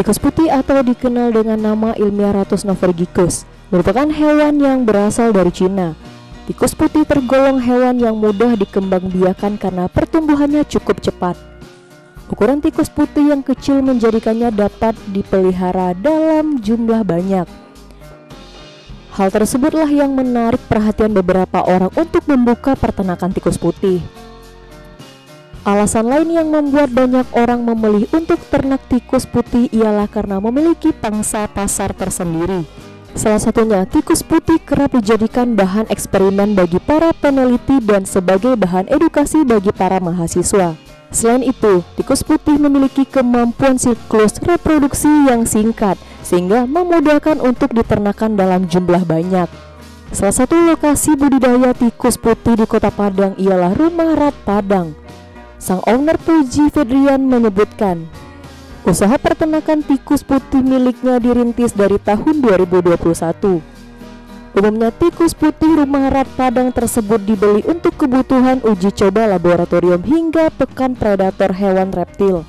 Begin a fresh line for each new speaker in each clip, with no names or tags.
Tikus putih atau dikenal dengan nama ilmiah Rattus novergicus merupakan hewan yang berasal dari Cina. Tikus putih tergolong hewan yang mudah dikembangbiakan karena pertumbuhannya cukup cepat. Ukuran tikus putih yang kecil menjadikannya dapat dipelihara dalam jumlah banyak. Hal tersebutlah yang menarik perhatian beberapa orang untuk membuka peternakan tikus putih. Alasan lain yang membuat banyak orang memilih untuk ternak tikus putih ialah karena memiliki pangsa pasar tersendiri. Salah satunya, tikus putih kerap dijadikan bahan eksperimen bagi para peneliti dan sebagai bahan edukasi bagi para mahasiswa. Selain itu, tikus putih memiliki kemampuan siklus reproduksi yang singkat, sehingga memudahkan untuk diternakan dalam jumlah banyak. Salah satu lokasi budidaya tikus putih di Kota Padang ialah Rumah Rat Padang. Sang owner Puji Fedrian menyebutkan, usaha peternakan tikus putih miliknya dirintis dari tahun 2021. Umumnya tikus putih Rumah Rat Padang tersebut dibeli untuk kebutuhan uji coba laboratorium hingga pekan predator hewan reptil.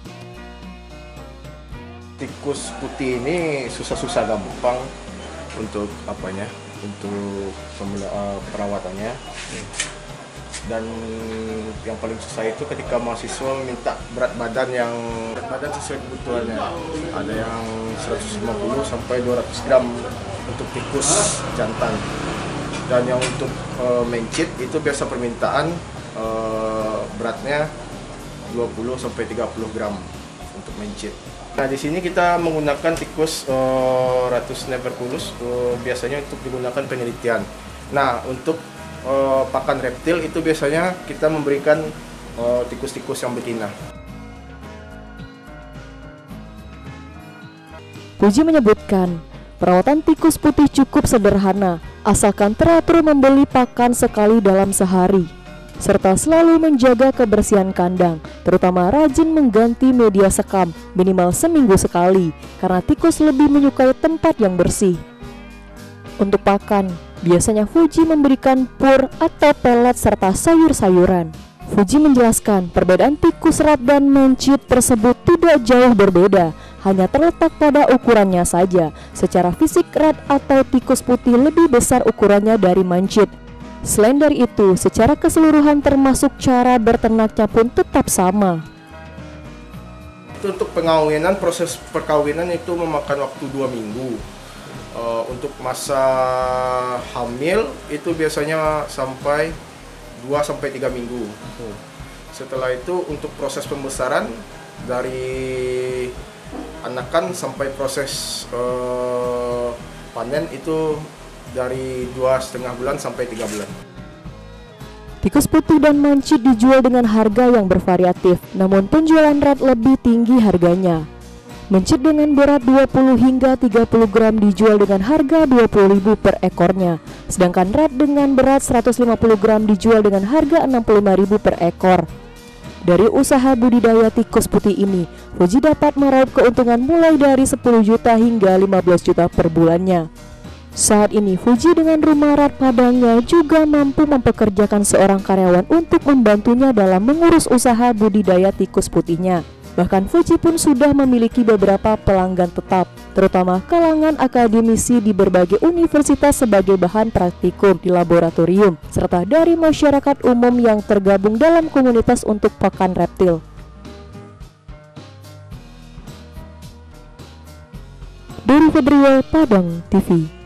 Tikus putih ini susah-susah gampang untuk perawatannya. Dan yang paling susah itu ketika mahasiswa meminta berat badan sesuai kebutuhannya. Ada yang 150 sampai 200 gram untuk tikus jantan. Dan yang untuk mencit itu biasa permintaan beratnya 20 sampai 30 gram untuk mencit. Nah, di sini kita menggunakan tikus Rattus novergicus biasanya untuk digunakan penelitian. Nah, untuk pakan reptil itu biasanya kita memberikan tikus-tikus yang betina.
Puji menyebutkan, perawatan tikus putih cukup sederhana, asalkan teratur membeli pakan sekali dalam sehari, serta selalu menjaga kebersihan kandang, terutama rajin mengganti media sekam minimal seminggu sekali, karena tikus lebih menyukai tempat yang bersih. Untuk pakan, biasanya Fuji memberikan pur atau pelet serta sayur-sayuran. Fuji menjelaskan perbedaan tikus rat dan mencit tersebut tidak jauh berbeda, hanya terletak pada ukurannya saja. Secara fisik rat atau tikus putih lebih besar ukurannya dari mencit. Selain dari itu, secara keseluruhan termasuk cara berternaknya pun tetap sama.
Untuk pengawinan, proses perkawinan itu memakan waktu 2 minggu. Untuk masa hamil itu biasanya sampai 2-3 minggu. Setelah itu untuk proses pembesaran dari anakan sampai proses panen itu dari 2,5 bulan sampai 3 bulan.
Tikus putih dan mencit dijual dengan harga yang bervariatif, namun penjualan rat lebih tinggi harganya. Mencit dengan berat 20 hingga 30 gram dijual dengan harga 20.000 per ekornya, sedangkan rat dengan berat 150 gram dijual dengan harga 65.000 per ekor. Dari usaha budidaya tikus putih ini, Fuji dapat meraup keuntungan mulai dari 10 juta hingga 15 juta per bulannya. Saat ini Fuji dengan Rumah Rat Padangnya juga mampu mempekerjakan seorang karyawan untuk membantunya dalam mengurus usaha budidaya tikus putihnya. Bahkan Fuji pun sudah memiliki beberapa pelanggan tetap, terutama kalangan akademisi di berbagai universitas sebagai bahan praktikum di laboratorium, serta dari masyarakat umum yang tergabung dalam komunitas untuk pakan reptil. Dari Fedrian, Padang TV.